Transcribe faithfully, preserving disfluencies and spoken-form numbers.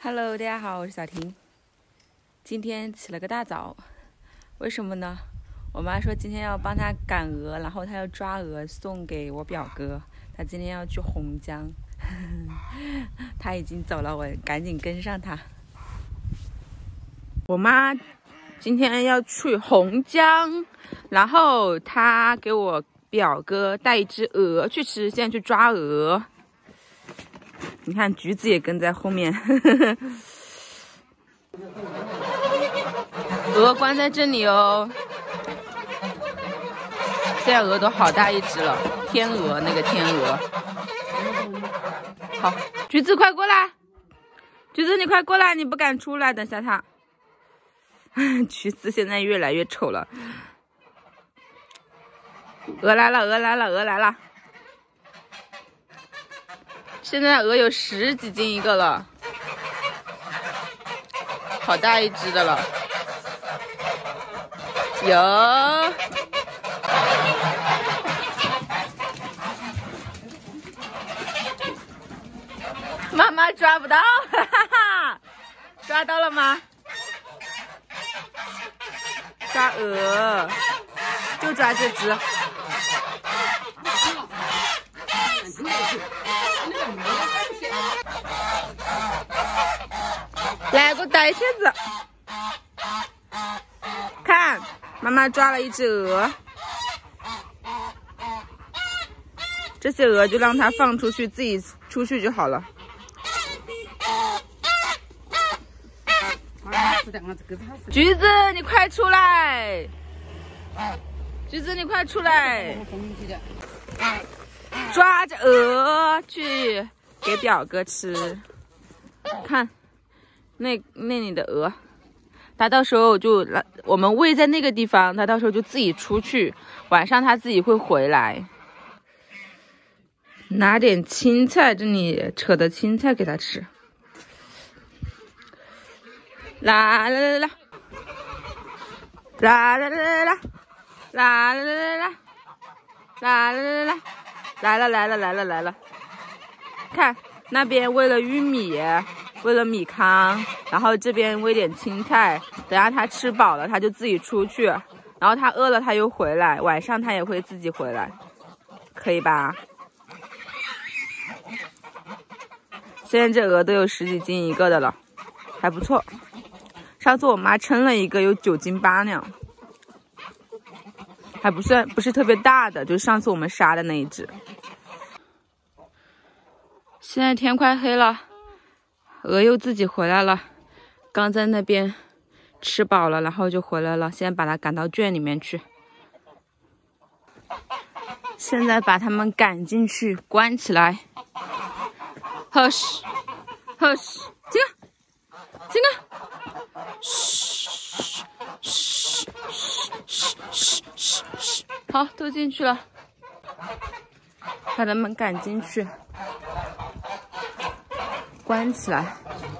Hello， 大家好，我是小婷。今天起了个大早，为什么呢？我妈说今天要帮她赶鹅，然后她要抓鹅送给我表哥。她今天要去洪江，她已经走了，我赶紧跟上她。我妈今天要去洪江，然后她给我表哥带一只鹅去吃，现在去抓鹅。你看，橘子也跟在后面。鹅关在这里哦。现在鹅都好大一只了，天鹅那个天鹅。好，橘子快过来，橘子你快过来，你不敢出来，等下它。橘子现在越来越丑了。鹅来了，鹅来了，鹅来了。现在鹅有十几斤一个了，好大一只的了。有，妈妈抓不到，哈哈哈！抓到了吗？抓鹅，就抓这只。来，给我逮蝎子。看，妈妈抓了一只鹅，这些鹅就让它放出去，自己出去就好了。橘子，你快出来！橘子，你快出来！抓着鹅去给表哥吃，看。那那里的鹅，它到时候就我们喂在那个地方，它到时候就自己出去，晚上它自己会回来。拿点青菜，这里扯的青菜给它吃。啦啦啦啦，啦啦啦啦啦，啦啦啦啦啦，啦啦啦啦，来了来了来了来了，看那边喂了玉米。喂了米糠，然后这边喂点青菜，等下它吃饱了，它就自己出去，然后它饿了，它又回来，晚上它也会自己回来，可以吧？现在这鹅都有十几斤一个的了，还不错。上次我妈称了一个有九斤八两，还不算不是特别大的，就是上次我们杀的那一只。现在天快黑了。鹅又自己回来了，刚在那边吃饱了，然后就回来了。现在把它赶到圈里面去。现在把它们赶进去，关起来。呵嘘，呵嘘，进来，进来。嘘，嘘，嘘，嘘，嘘，嘘。好，都进去了，把它们赶进去。关起来。